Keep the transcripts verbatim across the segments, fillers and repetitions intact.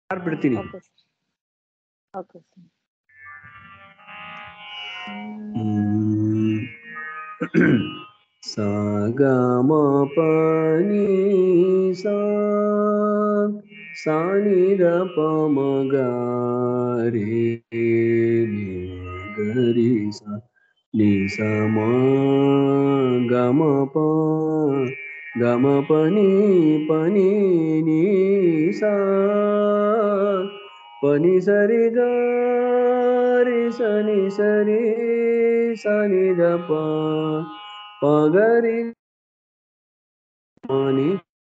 ಯಾರು ಬಿಡ್ತೀನಿ. Okay sir. Okay sir. ಸ ಗ ಮ ಪ ನಿ ಸಾ ಸಾ ನಿ ದ ಪ ಮ ಗ ರೇ ನಿ ಗ ರಿ ಸಾ ನಿ ಸ ಮ ಗ ಮ ಪ ಗ ಮ ಪ ನಿ ಪ ನಿ ನಿ ಸಾ ಪ ನಿ ಸ ರಿ ಗ ರಿ ಸ ನಿ ಸ ರಿ ಸ ನಿ ದ ಪ ಪ ಗ ರಿ ಪ ನಿ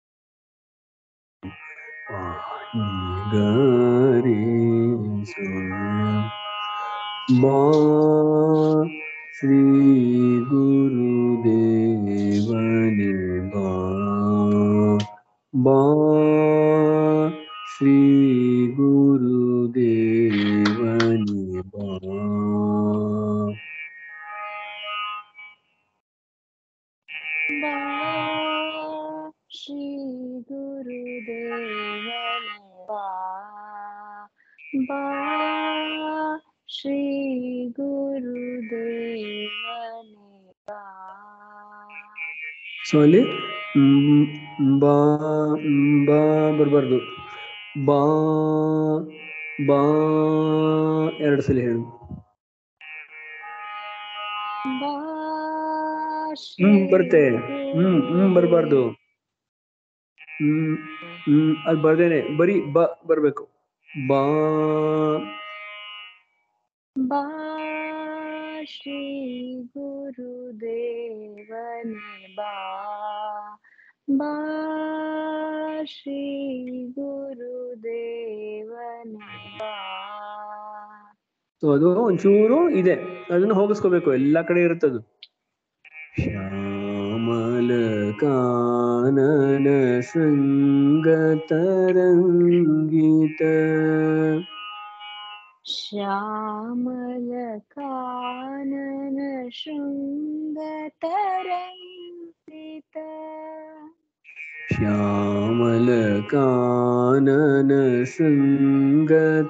ಪ ನಿ ಗ ರಿ ಸ ಬಾ ಶ್ರೀ ಗುರುದೇವನಿ ಬಾ ಬಾ ಶ್ರೀ ಗುರುದೇವನಿ ಬಾ ಬಾ ಶ್ರೀ ಗುರುದೇವನೇ ಬಾ ಬಾ ಶ್ರೀ ಗುರುದೇವನೇ ಬಾ. ಸೊ ಅಲ್ಲಿ ಬಾ ಬಾ ಬರಬಾರ್ದು. ಬಾ ಬಾ ಎರಡು ಸಲ ಹೇಳು. ಬಾ ಹ್ಮ್ ಬರುತ್ತೆ. ಹ್ಮ್ ಹ್ಮ್ ಬರಬಾರ್ದು. ಹ್ಮ್ ಹ್ಮ್ ಅದು ಬರ್ದೇನೆ ಬರೀ ಬ ಬರ್ಬೇಕು. ಬಾ ಬಾ ಶ್ರೀ ಗುರುದೇವನೇ ಬಾ ಬಾ ಶ್ರೀ ಗುರುದೇವನೇ ಬಾ. ಸೊ ಅದು ಒಂಚೂರು ಇದೆ, ಅದನ್ನು ಹೋಗಿಸ್ಕೋಬೇಕು. ಎಲ್ಲಾ ಕಡೆ ಇರುತ್ತದು. ಶ್ಯಾಮಲ ಕಾನನ ಶೃಂಗ ತರಂಗಿತ ಶ್ಯಾಮಲ ಕಾನನ ಶೃಂಗ ತರಂಗಿತ ಶ್ಯಾಮಲ ಕಾನನ ಶೃಂಗ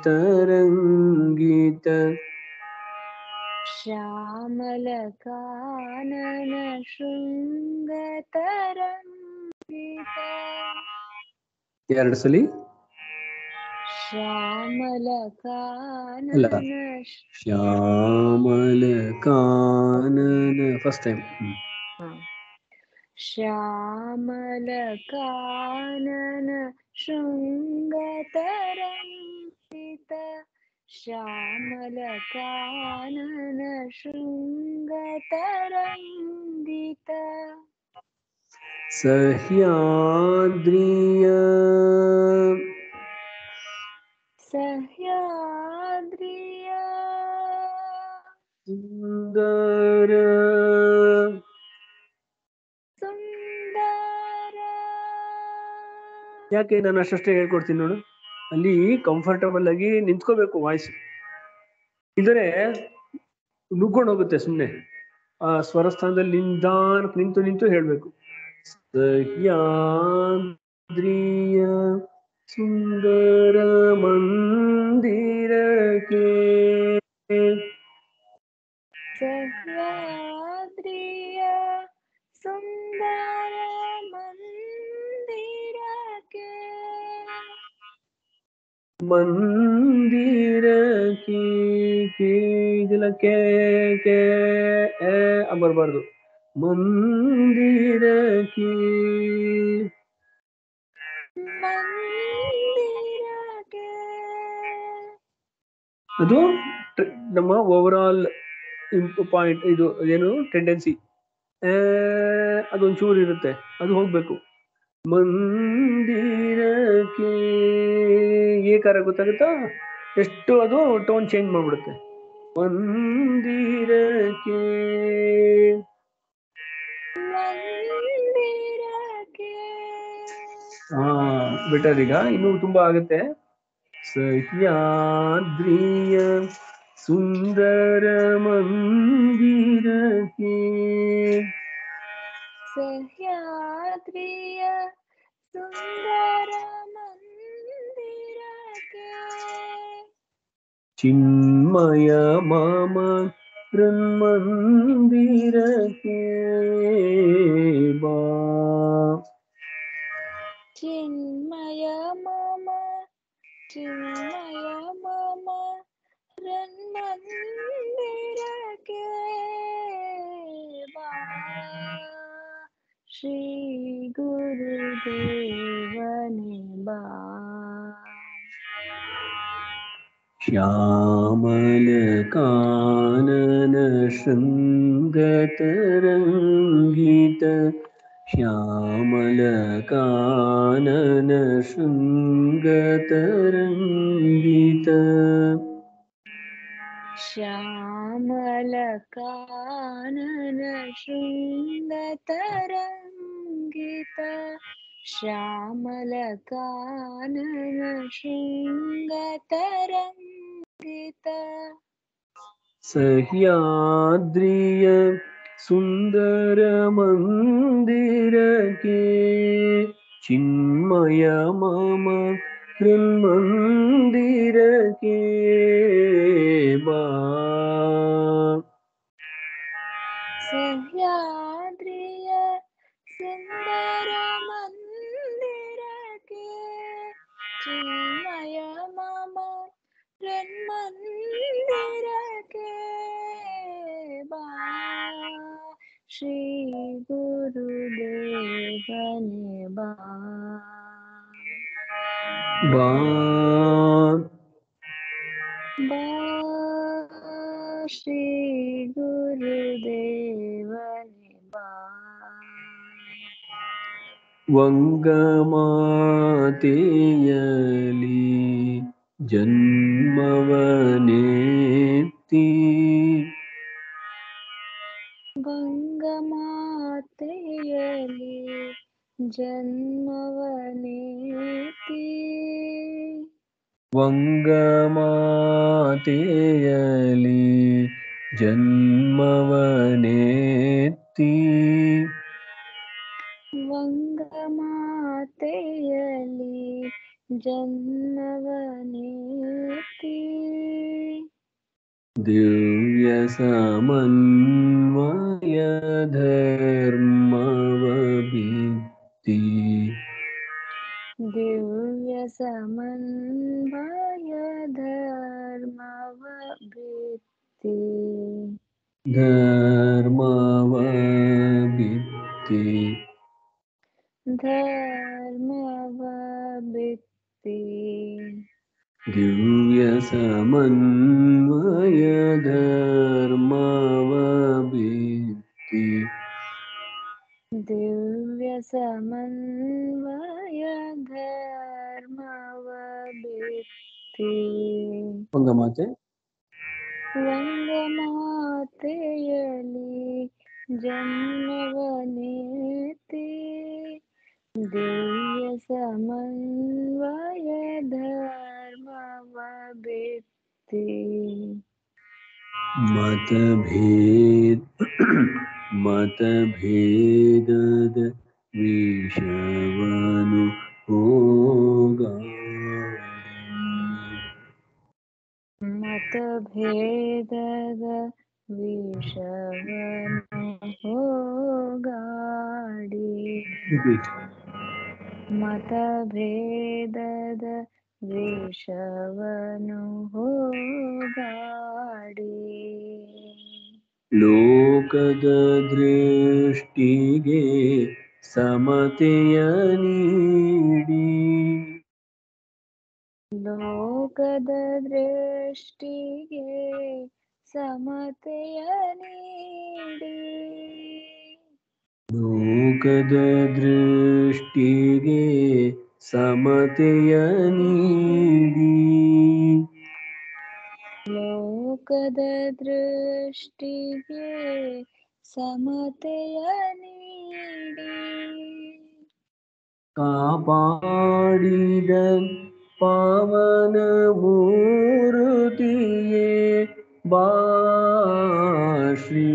ತರಂಗಿತ ಶ್ಯಾಮಲ ಕಾನನ ಶೃಂಗ ತರಂಗಿತ. ಎರಡು ಸಲಿ ಶ್ಯಾಮಲ ಅಲ್ಲ, ಕಾನನ ಶ್ಯಾಮಲ ಕಾನನ ಫಸ್ಟ್ ಟೈಮ್. ಶ್ಯಾಮಲ ಕಾನನ ಶೃಂಗ ತರಂಗಿತ ಶ್ಯಾಮಲ ಕಾನನ ಶೃಂಗ ತರಂಗಿತ. ಸಹ್ಯಾದ್ರಿಯ ಸಹ್ಯಾದ್ರಿಯ ಸುಂದರ ಸುಂದರ. ಯಾಕೆ ನಾನು ಅಷ್ಟೇ ಹೇಳ್ಕೊಡ್ತೀನಿ ನೋಡು. ಅಲ್ಲಿ ಕಂಫರ್ಟಬಲ್ ಆಗಿ ನಿಂತ್ಕೋಬೇಕು ವಾಯ್ಸ್, ಇದ್ರೆ ನುಗ್ಕೊಂಡು ಹೋಗುತ್ತೆ ಸುಮ್ಮನೆ. ಆ ಸ್ವರಸ್ಥಾನದಲ್ಲಿ ನಿಧಾನ ನಿಂತು ನಿಂತು ಹೇಳ್ಬೇಕು. ಸಹ್ಯಾದ್ರಿಯ ಸುಂದರ ಮಂದಿರಕ್ಕೆ ಸಹ್ಯಾದ್ರಿಯ ಸುಂದರ ಮಂದಿರಕ್ಕೆ ಮಂದಿರಕ್ಕೆ ಇದೆಲ್ಲ ಕೆ ಕೆ ಬರಬಾರ್ದು. ಮಂದಿರಕ್ಕೆ ಮಂದಿರಕ್ಕೆ ಅದು ನಮ್ಮ ಓವರ್ ಆಲ್ ಪಾಯಿಂಟ್. ಇದು ಏನು ಟೆಂಡೆನ್ಸಿ, ಅದೊಂಚೂರು ಇರುತ್ತೆ, ಅದು ಹೋಗ್ಬೇಕು. ಮಂದಿರಕ್ಕೆ ಏಕಾರ ಗೊತ್ತಾಗುತ್ತಾ ಎಷ್ಟು, ಅದು ಟೋನ್ ಚೇಂಜ್ ಮಾಡ್ಬಿಡುತ್ತೆ. ಮಂದಿರಕ್ಕೆ ಹಾ ಬೆಟರ್. ಈಗ ಇನ್ನೂ ತುಂಬಾ ಆಗುತ್ತೆ. ಸಹ್ಯಾದ್ರಿಯ ಸುಂದರ ಮಂದಿರಕ್ಕೆ ಸಹ್ಯಾದ್ರಿಯ ಸುಂದರ ಮಂದಿರಕ್ಕೆ ಚಿನ್ಮಯ ಮಮ ಹೃನ್ಮಂದಿರಕ್ಕೆ ಬಾ. ಚಿನ್ಮಯ ಮಮ ಚಿನ್ಮಯ ಮಮ ಹೃನ್ಮಂದಿರಕ್ಕೆ ಬಾ. ಶ್ರೀ ಗುರುದೇವನೇ ಬಾ. ಶ್ಯಾಮಲ ಕಾನನ ಶೃಂಗತರಂಗಿತ ಶ್ಯಾಮಲ ಕಾನನ ಶೃಂಗತರಂಗಿತ ಶ್ಯಾಮಲ ಕಾನನ ಶೃಂಗತರಂಗಿತ ಶ್ಯಾಮಲ ಕಾನನ ಶೃಂಗತರಂಗಿತ ಸಹ್ಯಾದ್ರಿಯ ಸುಂದರ ಮಂದಿರಕ್ಕೆ ಚಿನ್ಮಯ ಮಮ ಹೃನ್ಮಂದಿರಕ್ಕೆ ಬಾ. ಸಹ್ಯಾದ್ರಿಯ ಸುಂದರ ಮಂದಿರಕ್ಕೆ ಚಿನ್ಮಯ ಮಮ ಹೃನ್ಮಂದಿರಕ್ಕೆ ಬಾ. ಶ್ರೀ ಗುರುದೇವನೇ ಬಾ. ಬಾ ಬಾ ಶ್ರೀ ಗುರುದೇವನೇ ಬಾ. ವಂಗಮಾತೆಯಲಿ ಜನ್ಮವನೆತ್ತಿ ವಂಗಮಾತೆಯಲಿ ಜನ್ಮವನೆತ್ತಿ ವಂಗಮಾತೆಯಲಿ ಜನ್ಮವನೆತ್ತಿ ವಂಗಮಾತೆಯಲಿ ಜನ್ಮವನೆತ್ತಿ ದಿವ್ಯ ಸಮನ್ವಯ ಧರ್ಮವ ಭಿತ್ತಿ ದಿವ್ಯ ಸಮನ್ವಯ ಧರ್ಮವ ಭಿತ್ತಿ ಧರ್ಮವ ಭಿತ್ತಿ ಧರ್ಮವ ಭಿತ್ತಿ ದಿವ್ಯ ಸಮನ್ವಯ ಧರ್ಮವ ಭಿತ್ತಿ ದಿವ್ಯ ಸಮನ್ವಯ ಧರ್ಮವ ಭಿತ್ತಿ ವಂಗಮಾತೆ ವಂಗಮಾತೆಯಲಿ ಜನ್ಮವನೆತ್ತಿ ದಿವ್ಯ ಸಮನ್ವಯ ಧರ್ಮವ ಭಿತ್ತಿ मतभेद मतभेदದ ವಿಷವನು ಹೋಗಾಡಿ ಮತಭೇದದ ವಿಷವನು ಹೋಗಾಡಿ ಮತಭೇದದ ವಿಷವನು ಹೋಗಾಡಿ ಲೋಕದ ದೃಷ್ಟಿಗೆ ಸಮತೆಯ ನೀಡಿ ಲೋಕದ ದೃಷ್ಟಿಗೆ ಸಮತೆಯ ನೀಡಿ ಲೋಕದ ದೃಷ್ಟಿಗೆ ಸಮತೆಯ ನೀಡಿ ಲೋಕದ ದೃಷ್ಟಿಗೆ ಸಮತೆಯ ನೀಡಿ ಕಾಪಾಡಿದ ಪಾವನ ಮೂರುತಿಯೇ ಬಾ ಶ್ರೀ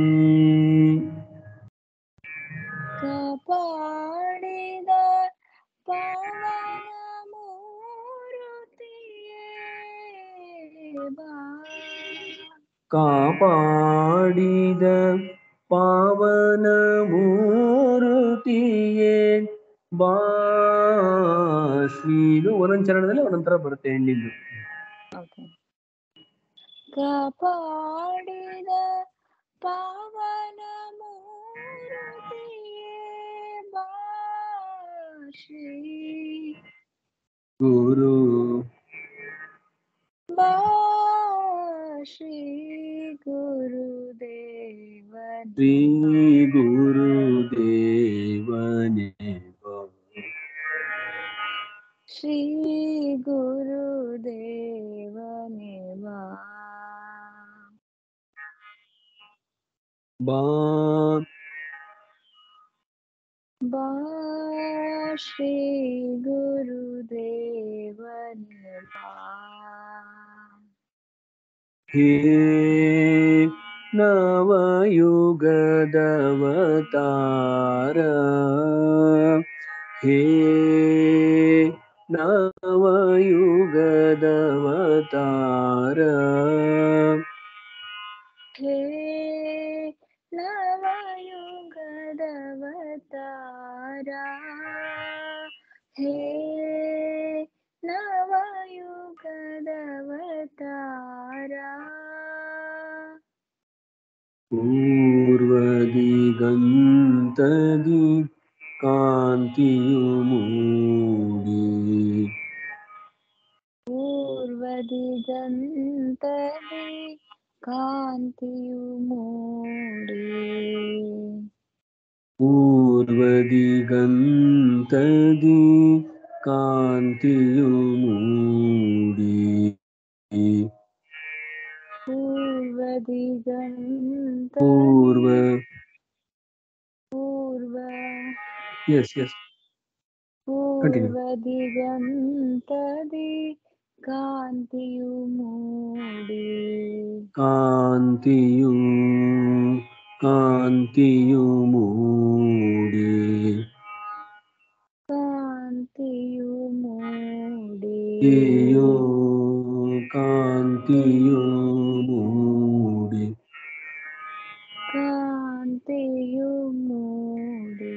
ಕಾಪಾಡಿದ ಪಾವನ ಮೂರುತಿಯೇ ಬಾ ಕಾಪಾಡಿದ ಪಾವನ ಮೂರುತಿಯೇ ಬಾ ಶ್ರೀ. ಇದು ಒಂದೊಂದು ಚರಣದಲ್ಲಿ ಒಂದೊಂದರ ಬರುತ್ತೆ ಹೆಣ್ಣಿಂದು. ಓಕೆ. ಕಾಪಾಡಿದ ಪಾವನ ಮೂರುತಿಯೇ ಬಾ ಶ್ರೀ ಗುರು ಬಾ ಶ್ರೀ ಗುರುದೇವನೇ ಶ್ರೀ ಬಾ. ಗುರುದೇವನೇ ಬಾ. ಶ್ರೀ ಗುರುದೇವನೇ ಬಾ ಬಾ ಬಾ ಶ್ರೀ ಗುರುದೇವನೇ ಬಾ. ಹೇ ನವಯುಗದವತಾರ, ಹೇ ನವಯುಗದವತಾರ, ಹೇ ನವಯುಗದವತಾರ, ಹೇ ನವಯುಗದವತಾರ, ಪೂರ್ವದಿಗಂತದಿ ಕಾಂತಿಯು ಮೂಡಿ, ಪೂರ್ವದಿಗಂತದಿ ಕಾಂತಿಯು ಮೂಡಿ, ಪೂರ್ವದಿಗಂತದಿ ಕಾಂತಿಯು ಮೂಡಿ, ಪೂರ್ವದಿಗಂತದಿ ಪೂರ್ವ ಪೂರ್ವ ಎಸ್ ಎಸ್ ಕಂಟಿನ್ಯೂ. ಪೂರ್ವದಿಗಂತದಿ ಕಾಂತಿಯು ಮೂಡಿ, ಕಾಂತಿಯು ಕಾಂತಿಯು ಮೂಡಿ, ಕಾಂತಿಯು ಮೂಡಿ, ಕಾಂತಿಯು ಕಾಂತಿಯು ಮೂಡಿ, ಕಾಂತಿಯು ಮೂಡಿ,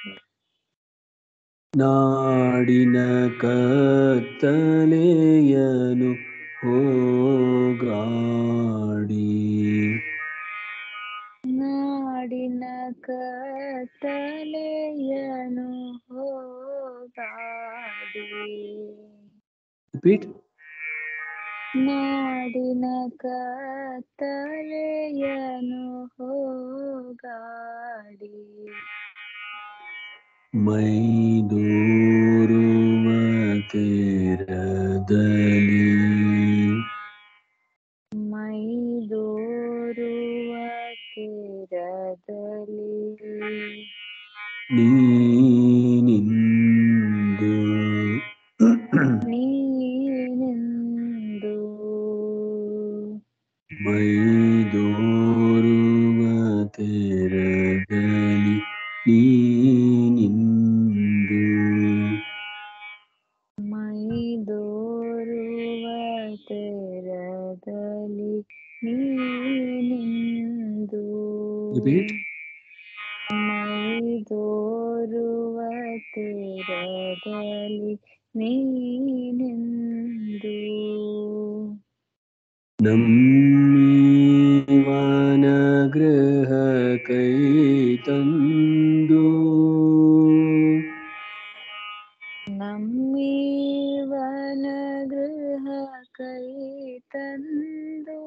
ನಾಡಿನ ಕತ್ತಲೆಯನು ಹೋಗಾಡಿ, ನಾಡಿನ ಕತ್ತಲೆಯನು ಹೋಗಾಡಿ, ರಿಪೀಟ್. ನಾಡಿನ ಕತ್ತಲೆಯನು ಹೋಗಾಡಿ, ಮೈದೂರುವ ತೀರದಲ್ಲಿ, ಮೈದೋರುವ ತೀರದಲ್ಲಿ, ನೀನಿಂದು ನೀನೆಂದು, ಮೈದೂರುವ ತೀರದಲ್ಲಿ ನೀನಿಂದು, ಮೈದೋರುವ ತೀರದಲ್ಲಿ ನೀನೆಂದು, ರಿಪೀಟ್. ಮೈದೋರುವ ತೀರದಲ್ಲಿ ನೀನೆಂದು, ನಮ್ಮೀವನ ಗೃಹ ಕೈ ತಂದು, ನಮ್ಮೀವನ ಗೃಹ ಕೈ ತಂದು,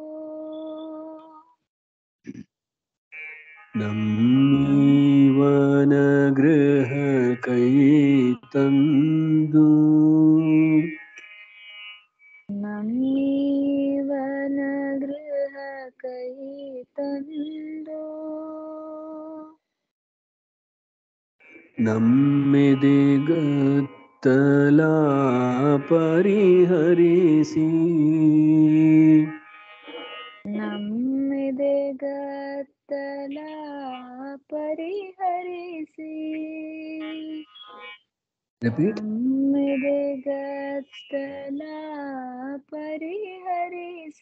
ನಮ್ಮೀವನ ಗೃಹ ಕೈ ತಂದು, ನಮ್ಮೀವನ ಗೃಹ ಕೈ ತಂದು, ನಮ್ಮೆದೆಗತ್ತಲ ಪರಿಹರಿಸಿ, ನಮ್ಮೆದೆಗತ್ತಲ ಪರಿಹರಿಸಿ, ರಿಪೀಟ್. ನಮ್ಮೆದೆಗತ್ತಲ ಪರಿಹರಿಸಿ,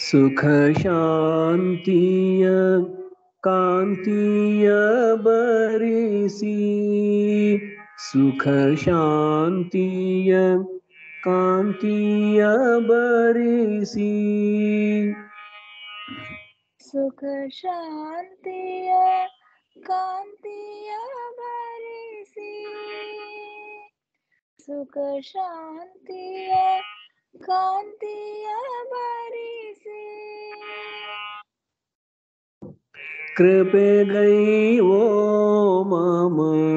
ಸುಖ ಶಾಂತಿಯ ಕಾಂತಿಯ ಬರಿಸಿ ಸುಖ ಶಾಂತಿಯ ಕಾಂತಿಯ ಬರಿಸಿ ಸುಖ ಶಾಂತಿಯ ಕಾಂತಿಯ ಬರಿಸಿ ಸುಖ ಶಾಂತಿಯ ಕಾಂತಿಯ ಬರಿಸಿ ಕೃಪೆಗೈವೋ ಮಮ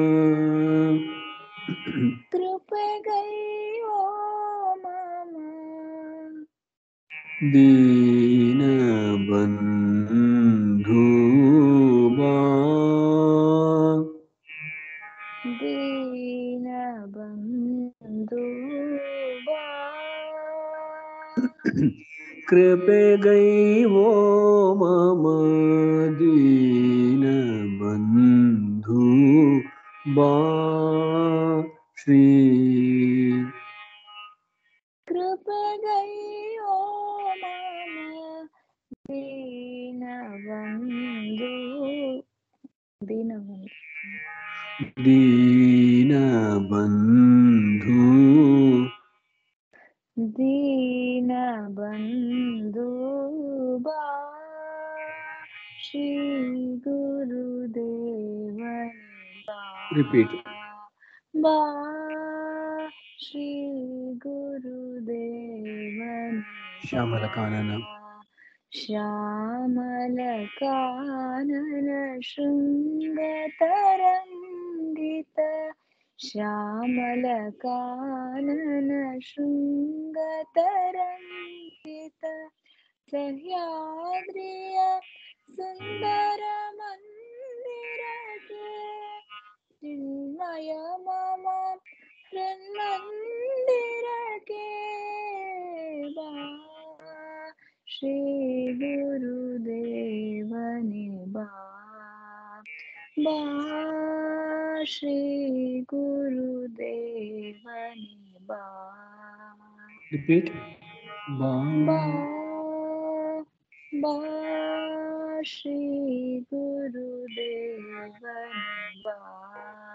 ಕೃಪೆಗೈವೋ ಮಮ ದೀನ ಬಂಧು ಬಾ ದೀನ ಬಂಧು ಬಾ ಕೃಪೆಗೈವೋ ಮಮ ದೀನ ಬಂಧು ಬಾ ಶ್ರೀ ಕೃಪೆಗೈವೋ ಮಮ ದೀನ ಬಂಧು ದೀನ ಬಂಧು ದೀನ ಬಂಧು ದೀನ ಬಂಧು ಬಾ ಶ್ರೀ ಗುರುದೇವನ ಬಾ ರಿಪೀಟ್ ಬಾ ಶ್ರೀ ಗುರುದೇವನ ಶ್ಯಾಮಲ ಕಾನನ ಶ್ಯಾಮಲ ಕಾನನ ಶೃಂಗತರಂಗಿತ ಶ್ಯಾಮಲ ಕಾನನ ಶೃಂಗತರಂಗಿತ ಸಹ್ಯಾದ್ರಿಯ ಸುಂದರ ಮಂದಿರಕ್ಕೆ ಚಿನ್ಮಯ ಮಮ ಹೃನ್ಮಂದಿರಕ್ಕೆ ಬಾ ಶ್ರೀ ಗುರುದೇವನೇ ಬಾ ಬಾ ಶ್ರೀ ಗುರುದೇವನೇ ಬಾ ರಿಪೀಟ್ ಬಾ ಬಾ ಬಾ ಶ್ರೀ ಗುರುದೇವನೇ ಬಾ